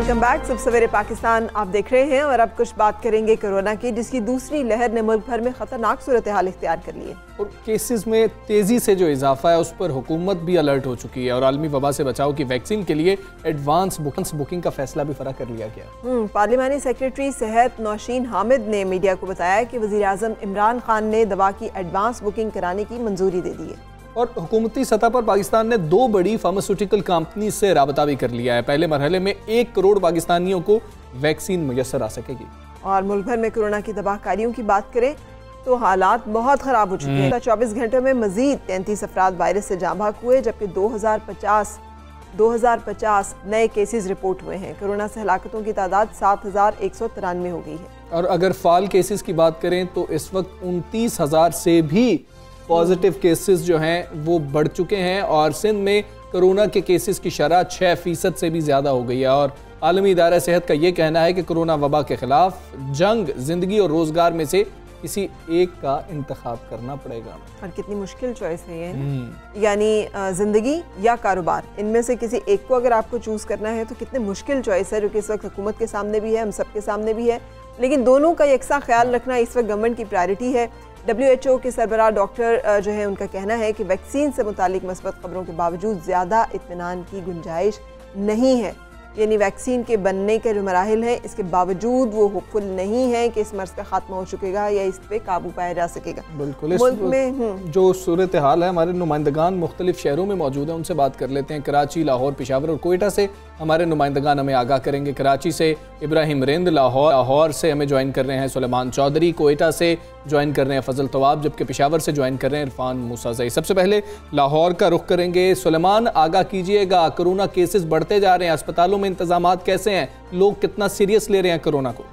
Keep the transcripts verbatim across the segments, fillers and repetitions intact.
Welcome back. सब सवेरे पाकिस्तान आप देख रहे हैं और अब कुछ बात करेंगे कोरोना की, जिसकी दूसरी लहर ने मुल्क भर में खतरनाक सूरत हाल इख्तियार कर ली है और केसेस में तेजी से जो इजाफा है उस पर हुकूमत भी अलर्ट हो चुकी है और आलमी वबा से बचाव की वैक्सीन के लिए एडवांस बुकिंग का फैसला भी फरा कर लिया गया। पार्लिमानी सेक्रेटरी सेहत नौशीन हामिद ने मीडिया को बताया कि वज़ीर आज़म इमरान खान ने दवा की एडवांस बुकिंग कराने की मंजूरी दे दी है और हुकूमती सतह पर पाकिस्तान ने दो बड़ी फार्मास्यूटिकल कंपनी से राबता भी कर लिया है। पहले मरहले में एक करोड़ पाकिस्तानियों को वैक्सीन मुयस्सर आ सकेगी। और मुल्क भर में कोरोना की तबाहकारियों की बात करें तो हालात बहुत खराब हो चुके हैं। चौबीस घंटों में मजीद तैंतीस अफराद वायरस से जाँ भाग हुए, जबकि दो हजार पचास दो हजार पचास नए केसेस रिपोर्ट हुए हैं। कोरोना से हलाकतों की तादाद सात हजार एक सौ तिरानवे हो गई है। और अगर फाल केसेस की बात करें तो इस वक्त उनतीस हजार से भी पॉजिटिव केसेस जो हैं वो बढ़ चुके हैं और सिंध में कोरोना के केसेस की शरह छः फीसद से भी ज़्यादा हो गई है। और आलमी इदारा सेहत का ये कहना है कि कोरोना वबा के खिलाफ जंग जिंदगी और रोज़गार में से किसी एक का इंतखाब करना पड़ेगा। और कितनी मुश्किल चॉइस है ये, यानी ज़िंदगी या कारोबार, इनमें से किसी एक को अगर आपको चूज़ करना है तो कितनी मुश्किल चॉइस है, जो कि इस वक्त हुकूमत के सामने भी है, हम सब के सामने भी है। लेकिन दोनों का यकसा ख्याल रखना इस वक्त गवर्नमेंट की प्रायोरिटी है। डब्ल्यू एच ओ के सरबराह डॉक्टर जो है उनका कहना है कि वैक्सीन से मुतालिक मस्बत खबरों के बावजूद ज़्यादा इत्मीनान की गुंजाइश नहीं है। यानी वैक्सीन के बनने के जो मराहिल हैं इसके बावजूद वो होपफुल नहीं है कि इस मर्ज का खात्मा हो चुकेगा या इस पे काबू पाया जा सकेगा। बिल्कुल मुल्क में जो सूरत हाल है, हमारे नुमाइंदगान मुख्तलिफ शहरों में मौजूद हैं, उनसे बात कर लेते हैं। कराची, लाहौर, पेशावर और कोयटा से हमारे नुमाइंदगान हमें आगाह करेंगे। कराची से इब्राहिम रिंद, लाहौर लाहौर से हमें ज्वाइन कर रहे हैं सुलेमान चौधरी, कोयटा से ज्वाइन कर रहे हैं फजल तवाब, जबकि पेशावर से ज्वाइन कर रहे हैं इरफान मूसाज़ई। सबसे पहले लाहौर का रुख करेंगे। सुलेमान, आगाह कीजिएगा, कोरोना केसेस बढ़ते जा रहे हैं, अस्पतालों में इंतजामात कैसे हैं, लोग कितना सीरियस ले रहे हैं कोरोना को?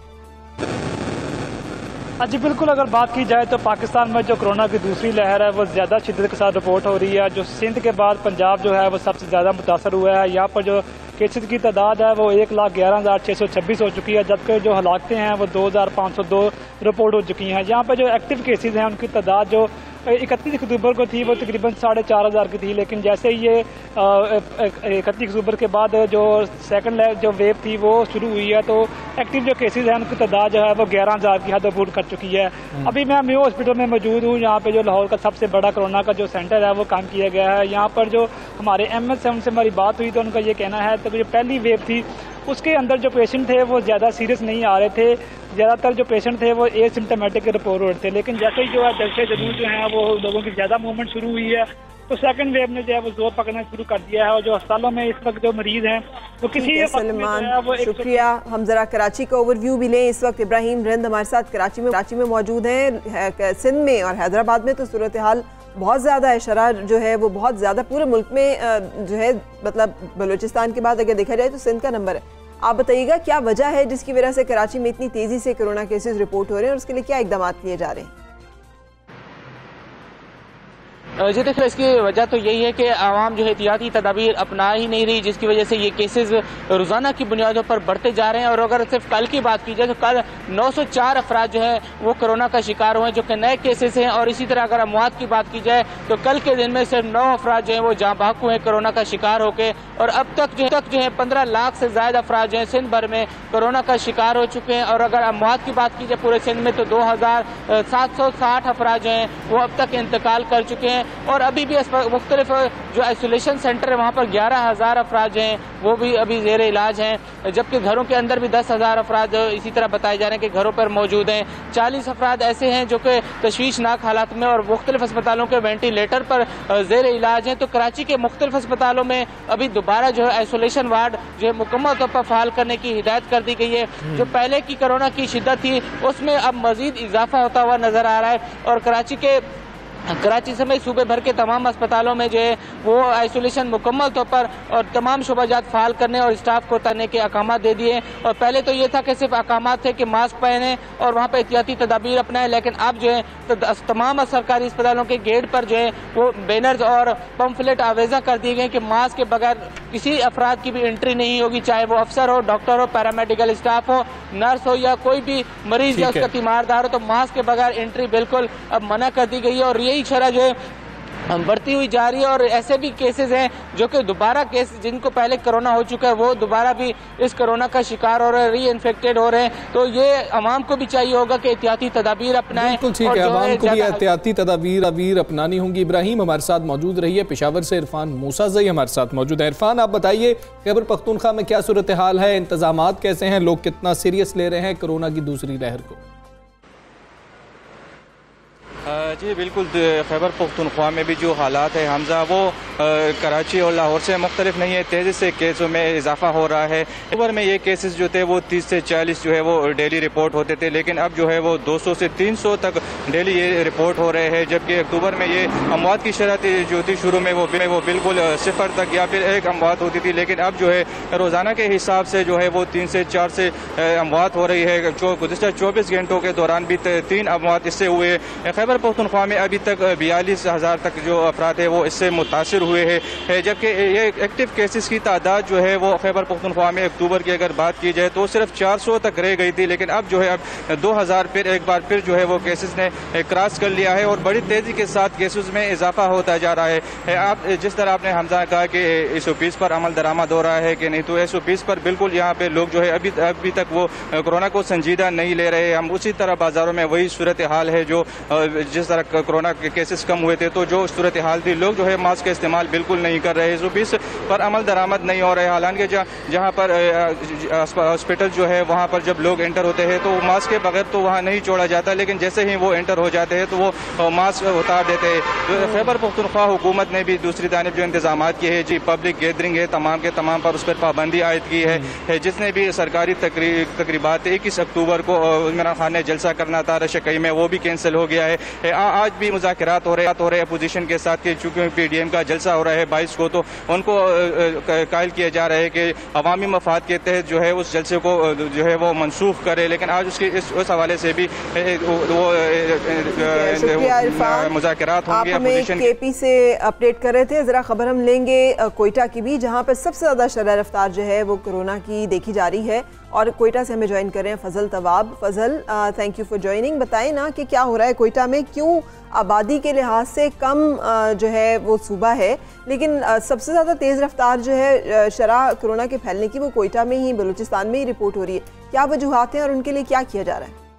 जी बिल्कुल, अगर बात की जाए तो पाकिस्तान में जो कोरोना की दूसरी लहर है वो ज़्यादा शिद्दत के साथ रिपोर्ट हो रही है। जो सिंध के बाद पंजाब जो है वो सबसे ज़्यादा मुतासर हुआ है। यहाँ पर जो केसेस की तादाद है वो एक लाख ग्यारह हज़ार छः सौ छब्बीस हो चुकी है, जबकि जो हलाकतें हैं वो दो हज़ार पाँच सौ दो रिपोर्ट हो चुकी हैं। यहाँ पर जो एक्टिव केसेस हैं उनकी तादाद जो इकतीस अक्टूबर को थी वो तकरीबन साढ़े चार हज़ार की थी, लेकिन जैसे ही ये इकतीस अक्टूबर के बाद जो सेकंड जो वेव थी वो शुरू हुई है तो एक्टिव जो केसेस हैं उनकी तादाद जो है वो ग्यारह हज़ार की हद अबूर कर चुकी है। अभी मैं मेयो हॉस्पिटल में मौजूद हूँ, यहाँ पे जो लाहौर का सबसे बड़ा कोरोना का जो सेंटर है वो काम किया गया है। यहाँ पर जो हमारे एम एस एम से हमारी बात हुई तो उनका ये कहना है तो जो पहली वेव थी उसके अंदर जो पेशेंट थे वो ज़्यादा सीरियस नहीं आ रहे थे, ज़्यादातर जो पेशेंट थे वो एसिम्टोमेटिक रिपोर्ट हो रहे थे। लेकिन जैसे ही जो है दहशत जरूर जो है वो लोगों की ज़्यादा मूवमेंट शुरू हुई है तो सेकंड वेव ने जो है वो जोर पकड़ना शुरू कर दिया है और जो अस्पतालों में इस वक्त जो मरीज हैं वो किसी सलमान शुक्रिया। हम जरा कराची का ओवरव्यू भी लें। इस वक्त इब्राहिम रिंद हमारे साथ कराची में कराची में मौजूद हैं। सिंध में और हैदराबाद में तो सूरत हाल बहुत ज़्यादा है, शरह जो है वो बहुत ज़्यादा पूरे मुल्क में जो है, मतलब बलूचिस्तान के बाद अगर देखा जाए तो सिंध का नंबर है। आप बताइएगा क्या वजह है जिसकी वजह से कराची में इतनी तेज़ी से कोरोना केसेस रिपोर्ट हो रहे हैं और उसके लिए क्या इकदाम किए जा रहे हैं? जी देखिए, इसकी वजह तो यही है कि आवाम जो है एहतियाती तदाबीर अपना ही नहीं रही, जिसकी वजह से ये केसेस रोज़ाना की बुनियादों पर बढ़ते जा रहे हैं। और अगर सिर्फ कल की बात की जाए तो कल नौ सौ चार अफराद जो है वो कोरोना का शिकार हुए, जो कि नए केसेस हैं। और इसी तरह अगर अमवात की बात की जाए तो कल के दिन में सिर्फ नौ अफराद जो है वो जाँ भाग हुए हैं कोरोना का शिकार होकर। और अब तक जो तक जो है पंद्रह लाख से ज़्यादा अफराद जो है सिंध भर में कोरोना का शिकार हो चुके हैं। और अगर अमवात की बात की जाए पूरे सिंध में तो दो हज़ार सात सौ साठ अफराद जो हैं वो अब तक इंतकाल कर चुके हैं। और अभी भी मुख्तलिफ जो आइसोलेशन सेंटर है वहाँ पर ग्यारह हज़ार अफराद जो हैं वो भी अभी ज़ेर इलाज हैं, जबकि घरों के अंदर भी दस हज़ार अफराद इसी तरह बताए जा रहे हैं कि घरों पर मौजूद हैं। चालीस अफराद ऐसे हैं जो कि तशवीशनाक हालात में और मुख्तलिफ अस्पतालों के वेंटिलेटर पर ज़ेर इलाज हैं। तो कराची के मुख्तलिफ अस्पतालों में अभी दोबारा जो है आइसोलेशन वार्ड जो है मुकम्मल तौर पर फ़ाल करने की हिदायत कर दी गई है। जो पहले की कोरोना की शिद्दत थी उसमें अब मज़ीद इजाफा होता हुआ नज़र आ रहा है और कराची के कराची समेत सूबे भर के तमाम अस्पतालों में जो है वो आइसोलेशन मुकम्मल तौर पर और तमाम शोबाजात फाल करने और स्टाफ को उतारने के अहकाम दे दिए। और पहले तो ये था कि सिर्फ अहकाम थे कि मास्क पहने और वहाँ पर एहतियाती तदाबीर अपनाएं, लेकिन अब जो है तो तमाम सरकारी अस्पतालों के गेट पर जो है वो बैनर्स और पम्फलेट आवेजा कर दिए गए कि मास्क के बगैर किसी अफराद की भी एंट्री नहीं होगी, चाहे वो अफसर हो, डॉक्टर हो, पैरामेडिकल स्टाफ हो, नर्स हो या कोई भी मरीज या उसका तीमारदार हो, तो मास्क के बगैर एंट्री बिल्कुल अब मना कर दी गई है। और यही शरह जो है बढ़ती हुई जा रही है और ऐसे भी केसेस हैं जो कि दोबारा केस जिनको पहले कोरोना हो चुका है वो दोबारा भी इस कोरोना का शिकार हो रहे हैं, री इन्फेक्टेड हो रहे हैं। तो ये अवाम को भी चाहिए होगा कि एहतियाती तदाबीर अपनाएं। बिल्कुल ठीक है, अवाम को भी एहतियाती तदाबीर अवीर अपनानी होंगी। इब्राहिम हमारे साथ मौजूद रही है, पेशावर से इरफान मूसाज़ई हमारे साथ मौजूद है। इरफान, आप बताइए खैबर पख्तूनख्वा में क्या सूरत हाल है, इंतजामात कैसे हैं, लोग कितना सीरियस ले रहे हैं कोरोना की दूसरी लहर को? जी बिल्कुल, खैबर पख्तूनख्वा में भी जो हालात है हमजा वो कराची और लाहौर से मुख्तलिफ नहीं है। तेज़ी से केसों में इजाफा हो रहा है। अक्टूबर में ये केसेस जो थे वो तीस से चालीस जो है वो डेली रिपोर्ट होते थे, लेकिन अब जो है वो दो सौ से तीन सौ तक डेली ये रिपोर्ट हो रहे हैं। जबकि अक्टूबर में ये अमवात की शरह जो थी शुरू में वो वो बिल्कुल सिफर तक या फिर एक अमवात होती थी, लेकिन अब जो है रोज़ाना के हिसाब से जो है वो तीन से चार से अमवात हो रही है। गुज़िश्ता चौबीस घंटों के दौरान भी तीन अमवात इससे हुए। खैबर पख्तूनख्वा में अभी तक बयालीस हज़ार तक जो अफराद है वो इससे मुतासिर हुए हैं, जबकि ये एक्टिव केसेस की तादाद जो है वो खैबर पख्तूनख्वा में अक्टूबर की अगर बात की जाए तो सिर्फ चार सौ तक रह गई थी, लेकिन अब जो है अब दो हज़ार फिर एक बार फिर जो है वो केसेस ने क्रॉस कर लिया है और बड़ी तेज़ी के साथ केसेस में इजाफा होता जा रहा है। आप जिस तरह आपने हमजा कहा कि एस ओ पीज़ पर अमल दरामद हो रहा है कि नहीं, तो एस ओ पीज़ पर बिल्कुल यहाँ पे लोग जो है अभी अभी तक वो कोरोना को संजीदा नहीं ले रहे। हम उसी तरह बाजारों में वही सूरत हाल है जो जिस तरह कोरोना के केसेस कम हुए थे तो जो सूरत हाल थी, लोग जो है मास्क का इस्तेमाल बिल्कुल नहीं कर रहे, एस पर अमल दरामद नहीं हो रहे। हालांकि जहाँ पर हॉस्पिटल जो है वहाँ पर जब लोग एंटर होते हैं तो मास्क के बगैर तो वहाँ नहीं छोड़ा जाता, लेकिन जैसे ही वो एंटर हो जाते हैं तो वो मास्क उतार देते हैं। तो खैबर पख्तूनख्वा हुकूमत ने भी दूसरी जानिब जो इंतजाम किए हैं, जी पब्लिक गैदरिंग है तमाम के तमाम पर उस पर पाबंदी आयद की है। जिसने भी सरकारी तकरीबात इक्कीस अक्टूबर को इमरान खान ने जलसा करना था रशकई में, वो भी कैंसिल हो गया है। आज भी मुज़ाकरात हो रहे हो रहे अपोजिशन के साथ कि चूंकि पीडीएम का जलसा हो रहा है बाईस को, तो उनको कायल किया जा रहा है कि अवामी मफाद के तहत जो है उस जलसे को जो है वो मनसूख करे, लेकिन आज उसके इस उस हवाले से भी वो मुज़ाकरात होंगे। अपोजिशन केपी से अपडेट कर रहे थे, जरा खबर हम लेंगे कोयटा की भी, जहाँ पर सबसे ज्यादा शरह रफ्तार जो है वो कोरोना की देखी जा रही है। और कोयटा से हमें ज्वाइन कर रहे हैं Fazal Tawab. Fazal, thank you for joining. बताएं ना कि क्या हो रहा है कोयटा में, क्यों आबादी के लिहाज से कम आ, जो है वो सूबा है, लेकिन आ, सबसे ज़्यादा तेज़ रफ्तार जो है शरह कोरोना के फैलने की वो कोयटा में ही, बलूचिस्तान में ही रिपोर्ट हो रही है। क्या वजूहात हैं और उनके लिए क्या किया जा रहा है?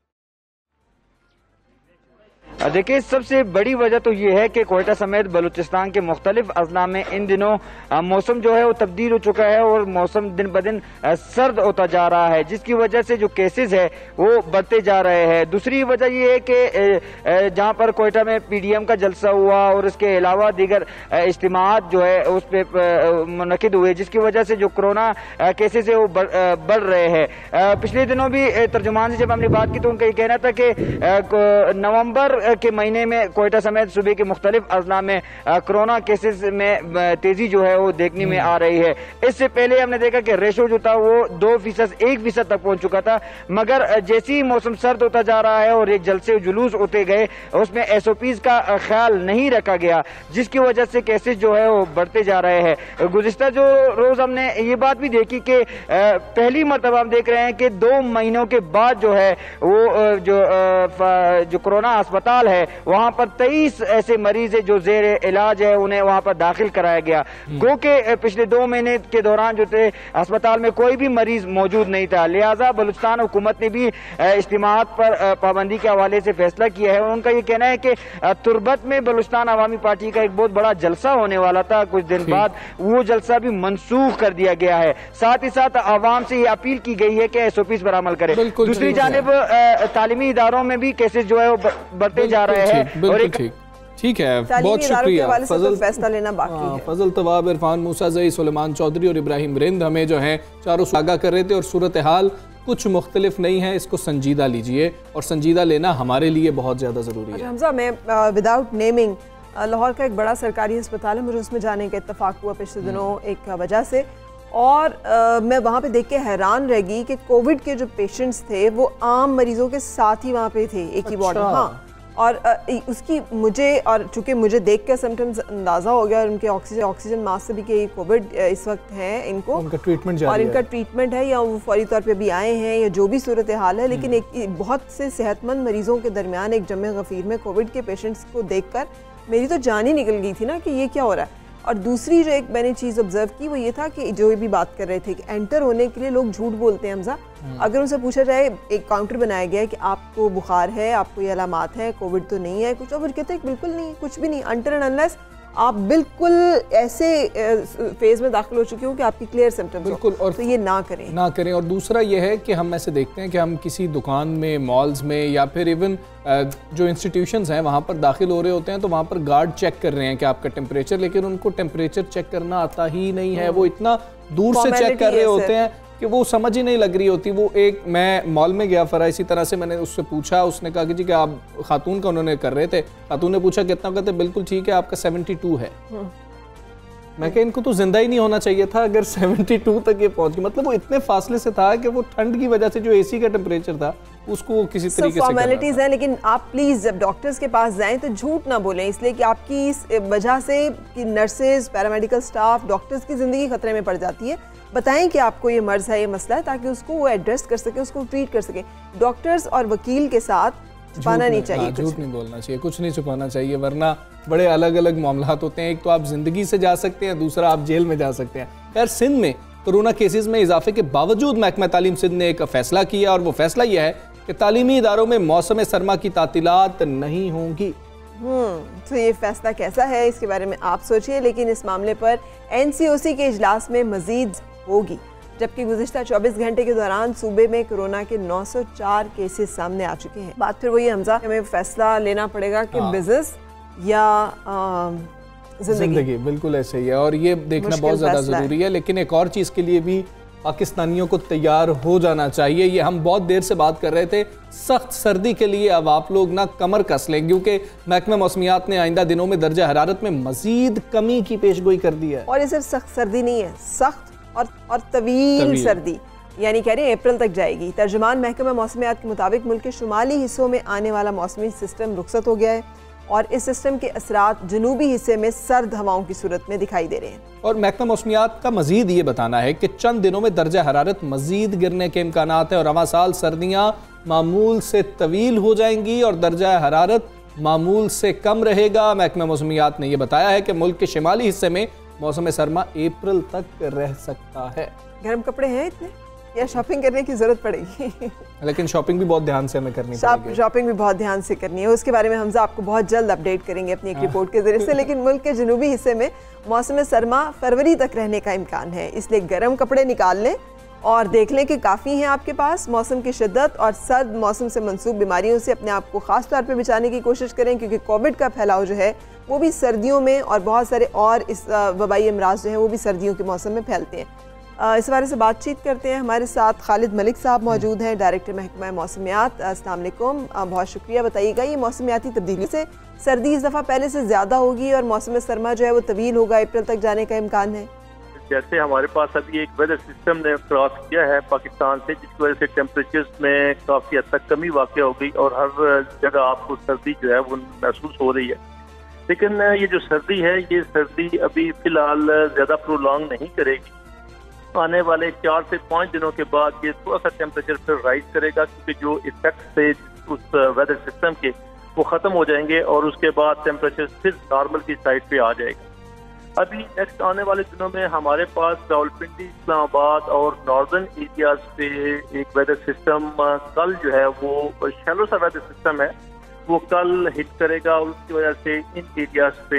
देखिए, सबसे बड़ी वजह तो ये है कि कोयटा समेत बलूचिस्तान के मुख्तलिफ अजला में इन दिनों मौसम जो है वो तब्दील हो चुका है और मौसम दिन ब दिन सर्द होता जा रहा है, जिसकी वजह से जो केसेस है वो बढ़ते जा रहे हैं। दूसरी वजह ये है कि जहाँ पर कोयटा में पीडीएम का जलसा हुआ और इसके अलावा दीगर इज्तिमात जो है उस पर मुनक़िद हुए, जिसकी वजह से जो कोरोना केसेस है वो बढ़ रहे हैं। पिछले दिनों भी तर्जुमान से जब हमने बात की तो उनका ये कहना था कि नवंबर के महीने में कोयटा समेत सूबे के मुख्तलिफ अजला में कोरोना केसेस में तेजी जो है वो देखने में आ रही है। इससे पहले हमने देखा कि रेशो जो था वो दो फीसद एक फीसद तक पहुंच चुका था, मगर जैसे ही मौसम सर्द होता जा रहा है और एक जलसे जुलूस होते गए उसमें एस ओ पीज का ख्याल नहीं रखा गया, जिसकी वजह से केसेस जो है वो बढ़ते जा रहे हैं। गुज़िश्ता जो रोज हमने ये बात भी देखी कि पहली मरतबा हम देख रहे हैं कि दो महीनों के बाद जो है वो जो जो कोरोना अस्पताल है वहां पर तेईस ऐसे मरीज है जो जेर इलाज है, उन्हें वहां पर दाखिल कराया गया। गो के पिछले दो महीने के दौरान जो थे अस्पताल में कोई भी मरीज मौजूद नहीं था, लिहाजा बलूचिस्तान हुकूमत ने भी इज्तिमात पर पाबंदी के हवाले से फैसला किया है। उनका ये कहना है कि तुरबत में बलूचिस्तान अवामी पार्टी का एक बहुत बड़ा जलसा होने वाला था, कुछ दिन बाद वो जलसा भी मनसूख कर दिया गया है। साथ ही साथ आवाम से ये अपील की गई है कि एस ओ पीज पर अमल करें। दूसरी जानिब तालीमी इदारों में भी केसेस जो है वो बढ़ते जा रहे हैं और एक ठीक है, बहुत शुक्रिया फजल। फैसला लेना बाकी है। फजल तवाब, इरफान मूसाज़ई, सुलेमान चौधरी और इब्राहिम रिंद हमें जो है चारों आगाह कर रहे थे और सूरत हाल कुछ मुख्तलिफ नहीं है, इसको संजीदा लीजिए और संजीदा लेना हमारे लिए बहुत ज़्यादा ज़रूरी है। हमजा, मैं विदाउट नेमिंग लाहौर का एक बड़ा सरकारी अस्पताल है, मुझे उसमें जाने का इत्तफाक हुआ पिछले दिनों एक वजह से, और आ, मैं वहाँ पे देख के हैरान रह गई कि कोविड के जो पेशेंट्स थे वो आम मरीजों के साथ ही वहाँ पे थे, एक ही वार्ड में। हाँ, और आ, उसकी मुझे और चूंकि मुझे देख कर समटाइम्स अंदाज़ा हो गया, और उनके ऑक्सीजन ऑक्सीजन मास्क से भी कि कोविड इस वक्त है इनको, उनका ट्रीटमेंट जारी और इनका है। ट्रीटमेंट है या वो फौरी तौर पे भी आए हैं या जो भी सूरत हाल है, लेकिन एक बहुत से सेहतमंद मरीजों के दरमियान एक जमे गफीर में कोविड के पेशेंट्स को देख कर मेरी तो जान ही निकल गई थी ना कि ये क्या हो रहा है। और दूसरी जो एक मैंने चीज़ ऑब्जर्व की वो ये था कि जो भी बात कर रहे थे कि एंटर होने के लिए लोग झूठ बोलते हैं हमजा। अगर उनसे पूछा जाए, एक काउंटर बनाया गया है कि आपको बुखार है, आपको ये अलामात है, कोविड तो नहीं है कुछ, और कहते हैं बिल्कुल नहीं, कुछ भी नहीं, अंटर एंड अनलेस आप बिल्कुल ऐसे फेज में दाखिल हो चुके हो कि आपकी क्लियर सिम्टम्स बिल्कुल, और तो ये ना करें ना करें। और दूसरा ये है कि हम ऐसे देखते हैं कि हम किसी दुकान में, मॉल्स में या फिर इवन जो इंस्टीट्यूशंस हैं वहाँ पर दाखिल हो रहे होते हैं तो वहाँ पर गार्ड चेक कर रहे हैं कि आपका टेम्परेचर, लेकिन उनको टेम्परेचर चेक करना आता ही नहीं है। वो इतना दूर से चेक कर रहे होते हैं कि वो समझ ही नहीं लग रही होती। वो एक, मैं मॉल में गया फरा, इसी तरह से मैंने उससे पूछा, उसने कहा कि जी कि आप, खातून का उन्होंने कर रहे थे, खातून ने पूछा कितना, कहते बिल्कुल ठीक है, आपका सेवेंटी टू है। मैं कहा इनको तो जिंदा ही नहीं होना चाहिए था अगर सेवेंटी टू तक ये पहुंच गई। मतलब वो इतने फासले से था कि वो ठंड की वजह से जो एसी का टेम्परेचर था उसको किसी so, तरीके से फॉर्मेलिटीज है। लेकिन आप प्लीज जब डॉक्टर्स के पास जाएं तो झूठ ना बोलें, इसलिए कि आपकी इस वजह से कि नर्सेज, पैरामेडिकल स्टाफ, डॉक्टर्स की जिंदगी खतरे में पड़ जाती है। बताएं कि आपको ये मर्ज है, ये मसला है, ताकि उसको वो एड्रेस कर सके, उसको ट्रीट कर सके। डॉक्टर्स और वकील के साथ छुपाना नहीं चाहिए, झूठ नहीं बोलना चाहिए, कुछ नहीं छुपाना चाहिए, वरना बड़े अलग अलग मामलात होते हैं। एक तो आप जिंदगी से जा सकते हैं, दूसरा आप जेल में जा सकते हैं। खैर, सिंध में कोरोना केसेस में इजाफे के बावजूद महकमा तालीम सिंध ने एक फैसला किया, और वो फैसला यह है कि तालीमी इदारों में मौसम सरमा की तातीलात नहीं होंगी। हम्म तो ये फैसला कैसा है इसके बारे में आप सोचिए, लेकिन इस मामले पर एन सी ओ सी के इजलास में मजीद होगी। जबकि गुज़िश्ता चौबीस घंटे के दौरान सूबे में कोरोना के नौ सौ चार केसेस सामने आ चुके हैं। बात फिर वही हमजा, हमें फैसला लेना पड़ेगा कि हाँ। बिजनेस या जिंदगी। बिल्कुल ऐसे ही है, और ये देखना बहुत ज़्यादा ज़रूरी है। लेकिन एक और चीज़ के लिए भी पाकिस्तानियों को तैयार हो जाना चाहिए। ये हम बहुत देर से बात कर रहे थे, सख्त सर्दी के लिए अब आप लोग ना कमर कस लें, क्योंकि महकमा मौसमियात ने आइंदा दिनों में दर्जा हरारत में मजीद कमी की पेशगोई कर दी है। और ये सिर्फ सख्त सर्दी नहीं है, सख्त और और तवील, तवील सर्दी, यानी कह रहे हैं अप्रैल तक जाएगी। तर्जुमान महकमा मौसमियात के मुताबिक मुल्क के शुमाली हिस्सों में आने वाला मौसमी सिस्टम रुखसत हो गया है, और इस सिस्टम के असरात जनूबी हिस्से में सर्द हवाओं की सूरत में दिखाई दे रहे हैं। और महकमा मौसमियात का मजीद ये बताना है कि चंद दिनों में दर्जा हरारत मजीद गिरने के इम्कानात है, और अवा साल सर्दियाँ मामूल से तवील हो जाएंगी और दर्जा हरारत मामूल से कम रहेगा। महकमा मौसमियात ने यह बताया है कि मुल्क के शिमाली हिस्से में मौसम सरमा अप्रैल तक रह सकता है। गर्म कपड़े हैं इतने, या शॉपिंग करने की जरूरत पड़ेगी? लेकिन शॉपिंग भी बहुत ध्यान से हमें करनी पड़ेगी। शॉपिंग भी बहुत ध्यान से करनी है, उसके बारे में हमजा आपको बहुत जल्द अपडेट करेंगे अपनी एक रिपोर्ट के जरिए से। लेकिन मुल्क के जनूबी हिस्से में मौसम सरमा फरवरी तक रहने का इम्कान है, इसलिए गर्म कपड़े निकाल लें और देख लें कि काफ़ी हैं आपके पास। मौसम की शिद्दत और सर्द मौसम से मंसूब बीमारियों से अपने आप को ख़ास तौर पर बचाने की कोशिश करें, क्योंकि कोविड का फैलाव जो है वो भी सर्दियों में, और बहुत सारे और इस वबाई अमराज जो है वो भी सर्दियों के मौसम में फैलते हैं। इस बारे से बातचीत करते हैं। हमारे साथ खालिद मलिक साहब मौजूद हैं, डायरेक्टर महकमा मौसमियात। अस्सलाम वालेकुम, बहुत शुक्रिया। बताइएगा, ये मौसमियाती तब्दीली से सर्दी इस दफ़ा पहले से ज़्यादा होगी और मौसम सरमा जो है वो तवील होगा, अप्रैल तक जाने का इम्कान है? जैसे हमारे पास अभी एक वेदर सिस्टम ने क्रॉस किया है पाकिस्तान से, जिसकी वजह से टेम्परेचर्स में काफ़ी हद तक कमी वाक़ हो गई और हर जगह आपको सर्दी जो है वो महसूस हो रही है। लेकिन ये जो सर्दी है, ये सर्दी अभी फ़िलहाल ज़्यादा प्रोलॉन्ग नहीं करेगी। आने वाले चार से पाँच दिनों के बाद ये थोड़ा सा टेम्परेचर फिर राइज करेगा, क्योंकि जो इफेक्ट से उस वेदर सिस्टम के वो ख़त्म हो जाएंगे और उसके बाद टेम्परेचर फिर नॉर्मल की साइड पे आ जाएगा। अभी नेक्स्ट आने वाले दिनों में हमारे पास रावलपिंडी, इस्लामाबाद और नॉर्दर्न एरियाज पे एक वेदर सिस्टम कल जो है वो शैलो सा वेदर सिस्टम है, वो कल हिट करेगा और उसकी वजह से इन एरियाज पे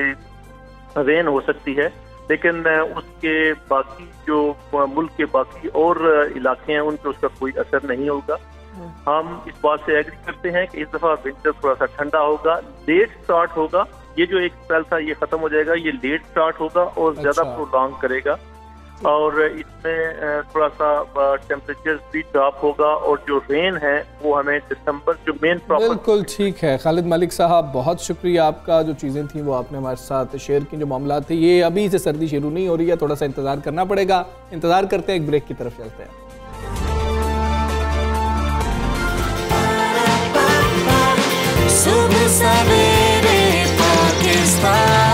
रेन हो सकती है। लेकिन उसके बाकी जो मुल्क के बाकी और इलाके हैं उन पर उसका कोई असर नहीं होगा। हम इस बात से एग्री करते हैं कि इस दफ़ा विंटर थोड़ा सा ठंडा होगा, लेट स्टार्ट होगा। ये जो एक स्पेल था ये खत्म हो जाएगा, ये लेट स्टार्ट होगा और ज्यादा अच्छा। प्रोलॉन्ग करेगा, और इसमें थोड़ा सा टेम्परेचर भी ड्रॉप होगा, और जो रेन है वो हमें दिसंबर जो मेन प्रॉपर। बिल्कुल ठीक है खालिद मलिक साहब, बहुत शुक्रिया आपका। जो चीज़ें थी वो आपने हमारे साथ शेयर की, जो मामला थे। ये अभी से सर्दी शुरू नहीं हो रही है, थोड़ा सा इंतजार करना पड़ेगा। इंतजार करते हैं, एक ब्रेक की तरफ चलते हैं। सुबह सवेरे पाकिस्तान।